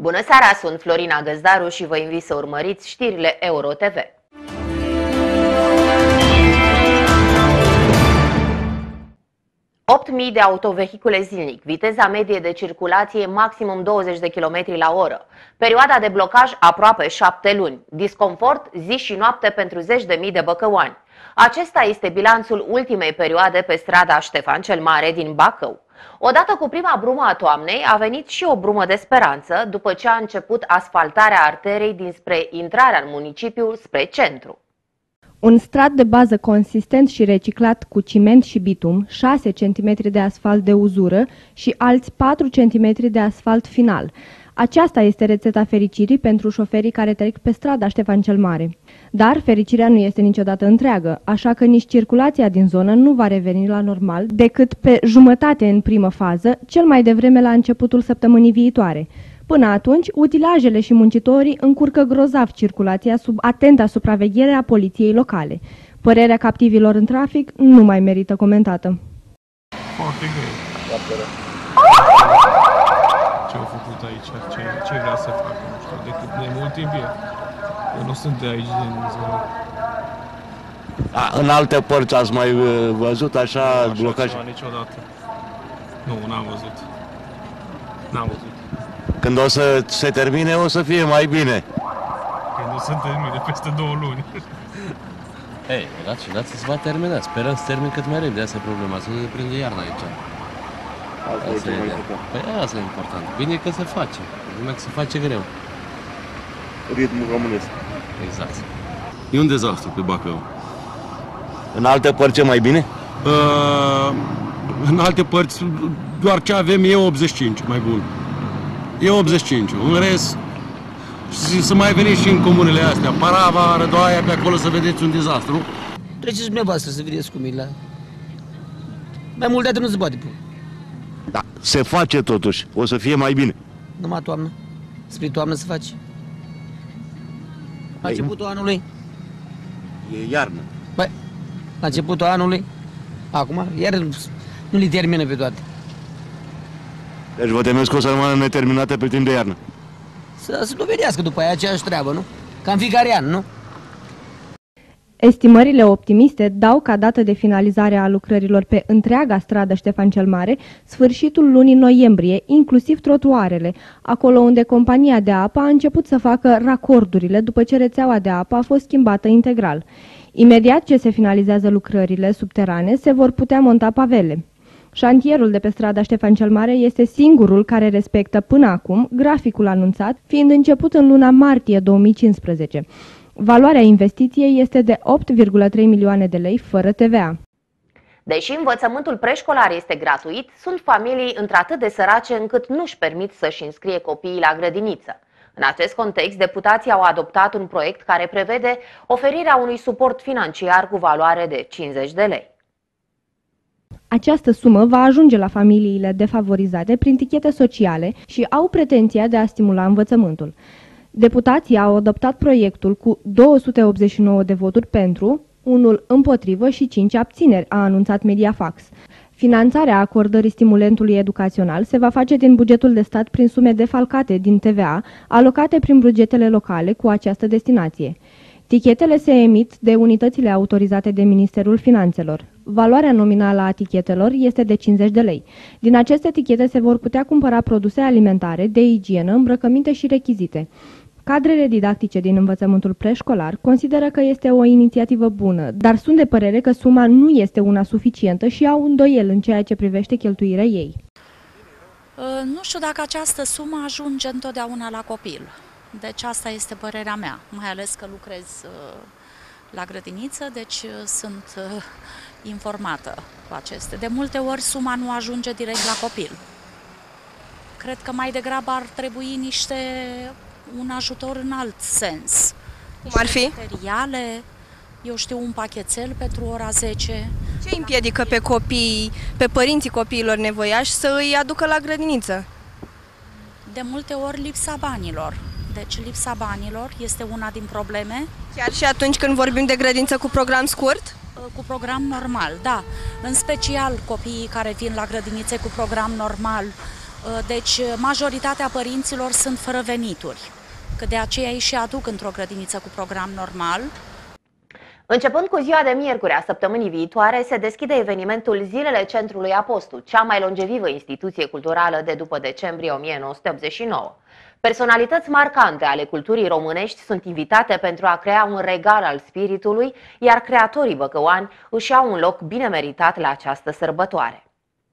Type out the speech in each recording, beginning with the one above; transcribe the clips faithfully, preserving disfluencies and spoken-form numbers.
Bună seara, sunt Florina Găzdaru și vă invit să urmăriți știrile Euro T V. opt mii de autovehicule zilnic, viteza medie de circulație maximum douăzeci de kilometri la oră, perioada de blocaj aproape șapte luni, disconfort zi și noapte pentru zeci de mii de băcăuani. Acesta este bilanțul ultimei perioade pe strada Ștefan cel Mare din Bacău. Odată cu prima brumă a toamnei a venit și o brumă de speranță după ce a început asfaltarea arterei dinspre intrarea în municipiu spre centru. Un strat de bază consistent și reciclat cu ciment și bitum, șase centimetri de asfalt de uzură și alți patru centimetri de asfalt final. Aceasta este rețeta fericirii pentru șoferii care trec pe strada Ștefan cel Mare. Dar fericirea nu este niciodată întreagă, așa că nici circulația din zonă nu va reveni la normal decât pe jumătate în primă fază, cel mai devreme la începutul săptămânii viitoare. Până atunci, utilajele și muncitorii încurcă grozav circulația sub atenta supraveghere a poliției locale. Părerea captivilor în trafic nu mai merită comentată. Foarte greu. Ce au făcut aici, ce, ce vrea să facă, nu știu, de cât de mult timp e. Eu nu sunt de aici, din zonă. A, în alte părți ați mai văzut așa, așa blocaj? Așa niciodată. Nu, n-am văzut. N-am văzut. Când o să se termine, o să fie mai bine. Când o să termine, peste două luni. Ei, dați, dați să se va termina. Sperăm să termin cât mai repede. Asta e problema, să nu ne prinde iarna aici. Asta, asta e important. Păi asta e important. Bine că se face. Numai că se face greu. Ritmul românesc. Exact. E un dezastru pe Bacău. În alte părți e mai bine? Uh, în alte părți, doar ce avem e optzeci și cinci, mai bun. E optzeci și cinci. În rest, să mai veniți și în comunele astea, Parava, Rădoaia, pe acolo să vedeți un dezastru. Treceți dumneavoastră să vedeți cum e la... Mai mult de atât nu se poate. Da, se face totuși. O să fie mai bine. Numai toamnă. Spre toamnă se face. La începutul anului. E iarnă. Băi, la începutul anului. Acum, iar nu le termină pe toate. Deci vă temeți că o să rămână neterminate pe timp de iarnă? Să se dovedească după aia aceeași treabă, nu? Ca în fiecare an, nu? Estimările optimiste dau ca dată de finalizare a lucrărilor pe întreaga stradă Ștefan cel Mare sfârșitul lunii noiembrie, inclusiv trotuarele, acolo unde compania de apă a început să facă racordurile după ce rețeaua de apă a fost schimbată integral. Imediat ce se finalizează lucrările subterane, se vor putea monta pavele. Șantierul de pe strada Ștefan cel Mare este singurul care respectă până acum graficul anunțat, fiind început în luna martie două mii cincisprezece. Valoarea investiției este de opt virgulă trei milioane de lei fără T V A. Deși învățământul preșcolar este gratuit, sunt familii într-atât de sărace încât nu-și permit să-și înscrie copiii la grădiniță. În acest context, deputații au adoptat un proiect care prevede oferirea unui suport financiar cu valoare de cincizeci de lei. Această sumă va ajunge la familiile defavorizate prin tichete sociale și au pretenția de a stimula învățământul. Deputații au adoptat proiectul cu două sute optzeci și nouă de voturi pentru, unul împotrivă și cinci abțineri, a anunțat Mediafax. Finanțarea acordării stimulentului educațional se va face din bugetul de stat prin sume defalcate din T V A, alocate prin bugetele locale cu această destinație. Tichetele se emit de unitățile autorizate de Ministerul Finanțelor. Valoarea nominală a tichetelor este de cincizeci de lei. Din aceste tichete se vor putea cumpăra produse alimentare, de igienă, îmbrăcăminte și rechizite. Cadrele didactice din învățământul preșcolar consideră că este o inițiativă bună, dar sunt de părere că suma nu este una suficientă și au îndoiel în ceea ce privește cheltuirea ei. Nu știu dacă această sumă ajunge întotdeauna la copil. Deci asta este părerea mea, mai ales că lucrez la grădiniță, deci sunt informată cu acestea. De multe ori suma nu ajunge direct la copil. Cred că mai degrabă ar trebui niște un ajutor în alt sens. Cum ar fi? Materiale, eu știu, un pachetel pentru ora zece. Ce împiedică pe copii, pe părinții copiilor nevoiași să îi aducă la grădiniță? De multe ori lipsa banilor. Deci lipsa banilor este una din probleme. Chiar și atunci când vorbim de grădiniță cu program scurt? Cu program normal, da. În special copiii care vin la grădinițe cu program normal Deci majoritatea părinților sunt fără venituri, că de aceea ei și aduc într-o grădiniță cu program normal. Începând cu ziua de miercuri a săptămânii viitoare, se deschide evenimentul Zilele Centrului Apostu, cea mai longevivă instituție culturală de după decembrie o mie nouă sute optzeci și nouă. Personalități marcante ale culturii românești sunt invitate pentru a crea un regal al spiritului, iar creatorii băcăuani își au un loc bine meritat la această sărbătoare.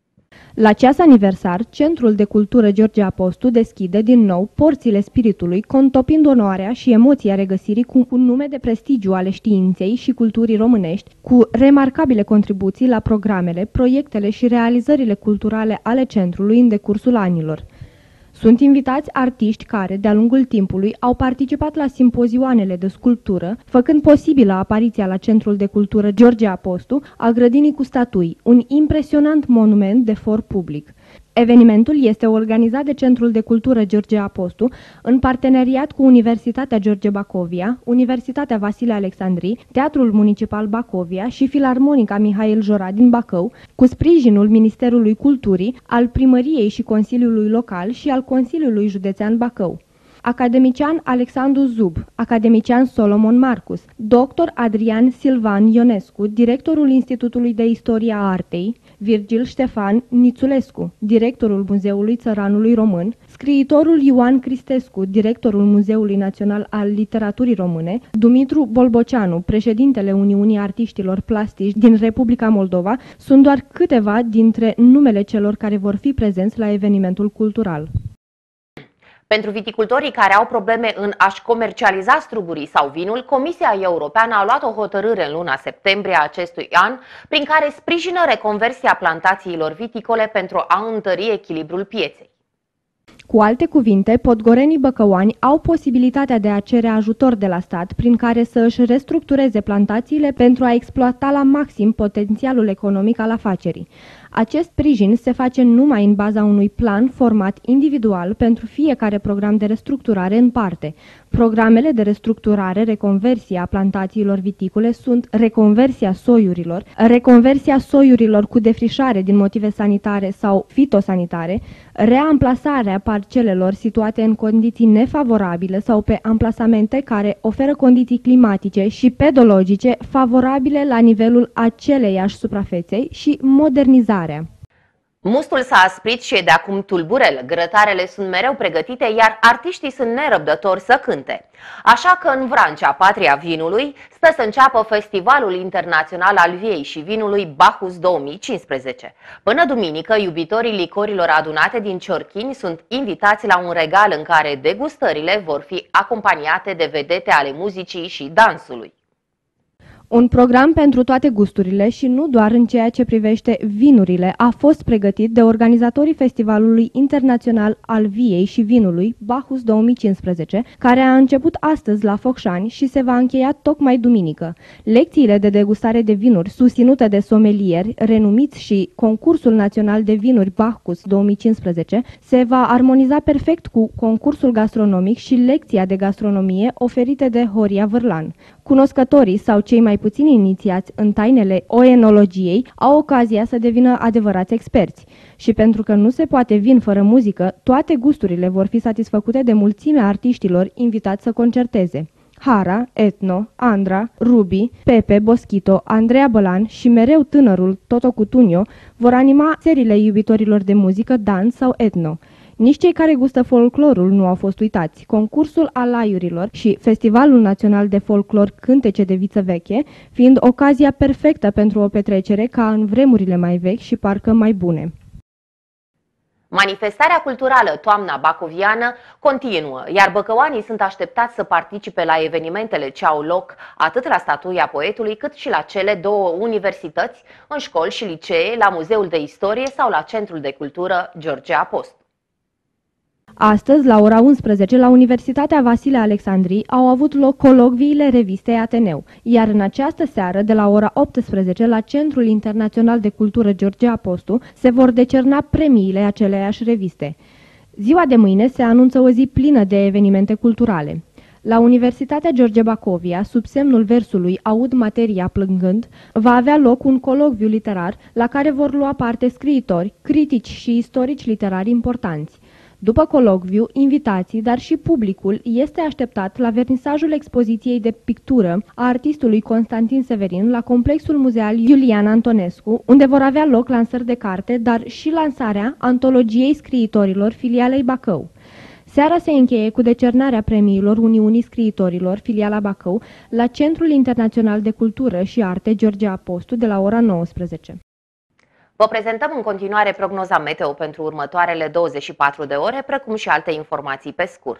La ceas aniversar, Centrul de Cultură George Apostu deschide din nou porțile spiritului, contopind onoarea și emoția regăsirii cu un nume de prestigiu ale științei și culturii românești, cu remarcabile contribuții la programele, proiectele și realizările culturale ale centrului în decursul anilor. Sunt invitați artiști care, de-a lungul timpului, au participat la simpozioanele de sculptură, făcând posibilă apariția la Centrul de Cultură George Apostu a grădinii cu statui, un impresionant monument de for public. Evenimentul este organizat de Centrul de Cultură George Apostu în parteneriat cu Universitatea George Bacovia, Universitatea Vasile Alexandrii, Teatrul Municipal Bacovia și Filarmonica Mihail Jora din Bacău, cu sprijinul Ministerului Culturii, al Primăriei și Consiliului Local și al Consiliului Județean Bacău. Academician Alexandru Zub, academician Solomon Marcus, doctor Adrian Silvan Ionescu, directorul Institutului de Istorie a Artei, Virgil Ștefan Nițulescu, directorul Muzeului Țăranului Român, scriitorul Ioan Cristescu, directorul Muzeului Național al Literaturii Române, Dumitru Bolboceanu, președintele Uniunii Artiștilor Plastici din Republica Moldova, sunt doar câteva dintre numele celor care vor fi prezenți la evenimentul cultural. Pentru viticultorii care au probleme în a-și comercializa strugurii sau vinul, Comisia Europeană a luat o hotărâre în luna septembrie a acestui an, prin care sprijină reconversia plantațiilor viticole pentru a întări echilibrul pieței. Cu alte cuvinte, podgorenii băcăuani au posibilitatea de a cere ajutor de la stat prin care să își restructureze plantațiile pentru a exploata la maxim potențialul economic al afacerii. Acest sprijin se face numai în baza unui plan format individual pentru fiecare program de restructurare în parte. Programele de restructurare, reconversie a plantațiilor viticole sunt reconversia soiurilor, reconversia soiurilor cu defrișare din motive sanitare sau fitosanitare, reamplasarea parcelelor situate în condiții nefavorabile sau pe amplasamente care oferă condiții climatice și pedologice favorabile la nivelul aceleiași suprafeței și modernizarea. Mustul s-a asprit și e de acum tulburel, grătarele sunt mereu pregătite, iar artiștii sunt nerăbdători să cânte. Așa că în Vrancea, patria vinului, stă să înceapă Festivalul Internațional al Viei și Vinului Bacchus două mii cincisprezece. Până duminică, iubitorii licorilor adunate din Ciorchini sunt invitați la un regal în care degustările vor fi acompaniate de vedete ale muzicii și dansului. Un program pentru toate gusturile și nu doar în ceea ce privește vinurile a fost pregătit de organizatorii Festivalului Internațional al Viei și Vinului Bacchus două mii cincisprezece, care a început astăzi la Focșani și se va încheia tocmai duminică. Lecțiile de degustare de vinuri susținute de somelieri renumiți și concursul național de vinuri Bacchus două mii cincisprezece se va armoniza perfect cu concursul gastronomic și lecția de gastronomie oferite de Horia Vârlan. Cunoscătorii sau cei mai puțin inițiați în tainele oenologiei au ocazia să devină adevărați experți. Și pentru că nu se poate vin fără muzică, toate gusturile vor fi satisfăcute de mulțimea artiștilor invitați să concerteze. Hara, Etno, Andra, Ruby, Pepe, Boschito, Andreea Bălan și mereu tânărul Toto Cutugno vor anima seriile iubitorilor de muzică, dans sau etno. Nici cei care gustă folclorul nu au fost uitați. Concursul alaiurilor și Festivalul Național de Folclor Cântece de Viță Veche, fiind ocazia perfectă pentru o petrecere ca în vremurile mai vechi și parcă mai bune. Manifestarea culturală Toamna Bacoviană continuă, iar băcăuanii sunt așteptați să participe la evenimentele ce au loc atât la statuia poetului, cât și la cele două universități, în școli și licee, la Muzeul de Istorie sau la Centrul de Cultură George Apostu. Astăzi, la ora unsprezece, la Universitatea Vasile Alexandrii au avut loc colocviile revistei Ateneu, iar în această seară, de la ora optsprezece, la Centrul Internațional de Cultură George Apostu, se vor decerna premiile aceleiași reviste. Ziua de mâine se anunță o zi plină de evenimente culturale. La Universitatea George Bacovia, sub semnul versului Aud materia plângând, va avea loc un colocviu literar la care vor lua parte scriitori, critici și istorici literari importanți. După colocviu, invitații, dar și publicul este așteptat la vernisajul expoziției de pictură a artistului Constantin Severin la complexul muzeal Iulian Antonescu, unde vor avea loc lansări de carte, dar și lansarea antologiei scriitorilor filialei Bacău. Seara se încheie cu decernarea premiilor Uniunii Scriitorilor, filiala Bacău, la Centrul Internațional de Cultură și Arte George Apostu de la ora nouăsprezece. Vă prezentăm în continuare prognoza meteo pentru următoarele douăzeci și patru de ore, precum și alte informații pe scurt.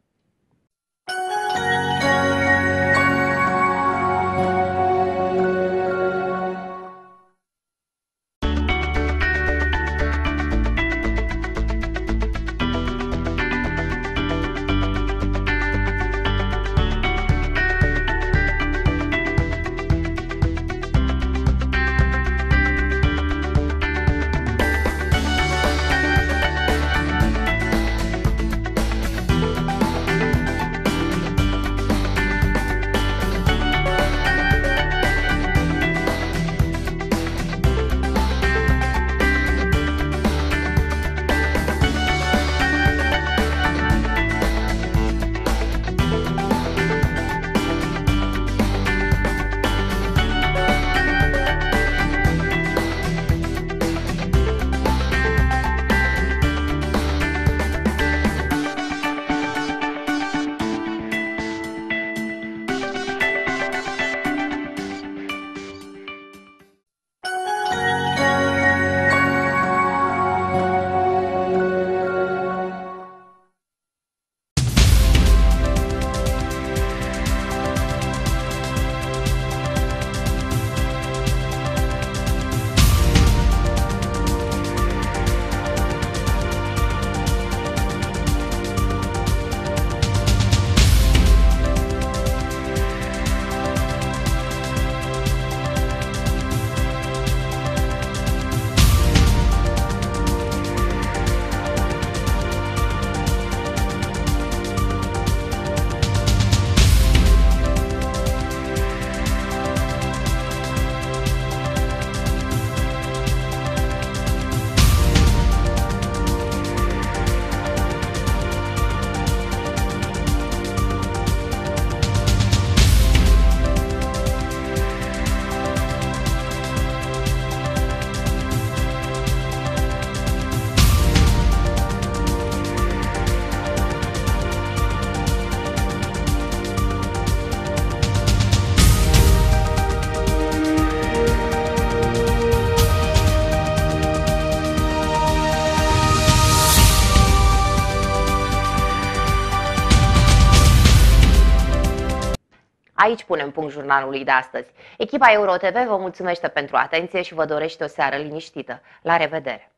Aici punem punct jurnalului de astăzi. Echipa EuroTV vă mulțumește pentru atenție și vă dorește o seară liniștită. La revedere!